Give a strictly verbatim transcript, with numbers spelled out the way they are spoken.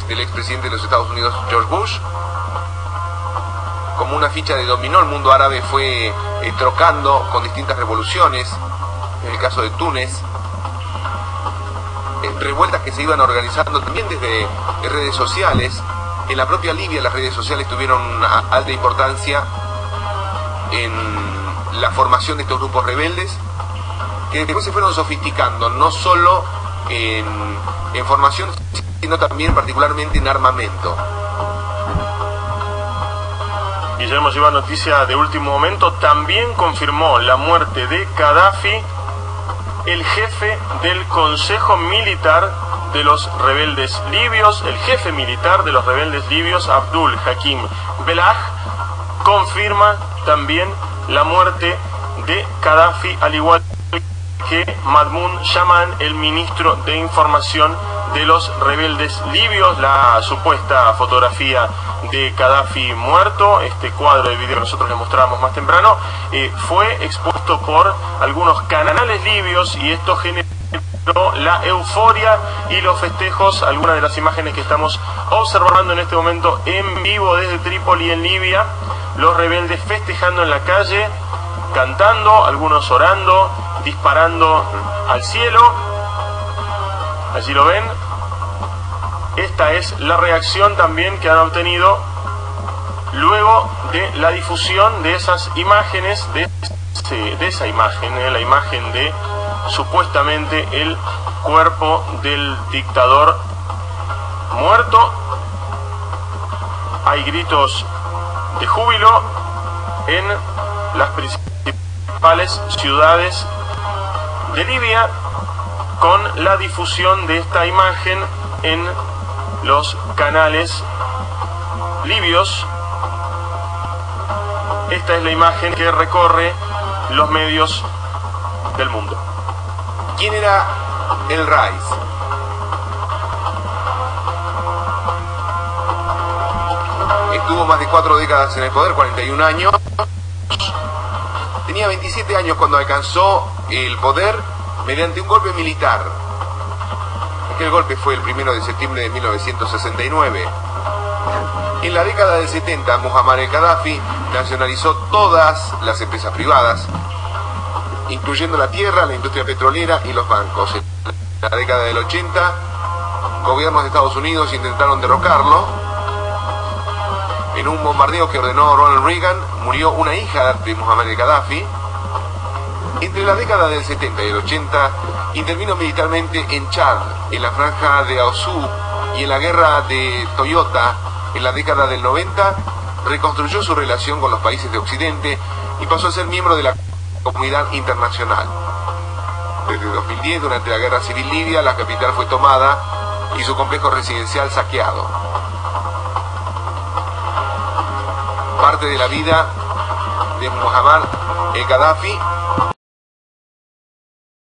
del expresidente de los Estados Unidos, George Bush. Como una ficha de dominó, el mundo árabe fue eh, trocando con distintas revoluciones, en el caso de Túnez, eh, revueltas que se iban organizando también desde eh, redes sociales. En la propia Libia las redes sociales tuvieron una alta importancia en la formación de estos grupos rebeldes, que después se fueron sofisticando, no solo en, en formación, sino también particularmente en armamento. Guillermo, lleva noticia de último momento, también confirmó la muerte de Gaddafi el jefe del Consejo Militar de los rebeldes libios, el jefe militar de los rebeldes libios, Abdul Hakim Belaj, confirma también la muerte de Gaddafi, al igual que Mahmoud Shaman, el ministro de Información de los rebeldes libios. La supuesta fotografía de Gaddafi muerto, este cuadro de video que nosotros le mostrábamos más temprano, eh, fue expuesto por algunos canales libios, y esto generó la euforia y los festejos. Algunas de las imágenes que estamos observando en este momento en vivo desde Trípoli, en Libia, los rebeldes festejando en la calle, cantando, algunos orando, disparando al cielo. Allí lo ven. Esta es la reacción también que han obtenido luego de la difusión de esas imágenes, de, de esa imagen, eh, la imagen de supuestamente el cuerpo del dictador muerto. Hay gritos de júbilo en las principales ciudades de Libia con la difusión de esta imagen en los canales libios. Esta es la imagen que recorre los medios del mundo. ¿Quién era el Rais? Estuvo más de cuatro décadas en el poder, cuarenta y un años. Tenía veintisiete años cuando alcanzó el poder mediante un golpe militar. Aquel golpe fue el primero de septiembre de mil novecientos sesenta y nueve. En la década del setenta, Muammar el-Gaddafi nacionalizó todas las empresas privadas, incluyendo la tierra, la industria petrolera y los bancos. En la década del ochenta, gobiernos de Estados Unidos intentaron derrocarlo. En un bombardeo que ordenó Ronald Reagan, murió una hija de Muammar el-Gaddafi. Entre la década del setenta y el ochenta, intervino militarmente en Chad, en la franja de Ausú y en la guerra de Toyota. En la década del noventa, reconstruyó su relación con los países de Occidente y pasó a ser miembro de la comunidad internacional. Desde dos mil diez, durante la guerra civil libia, la capital fue tomada y su complejo residencial saqueado. Parte de la vida de Muammar el-Gaddafi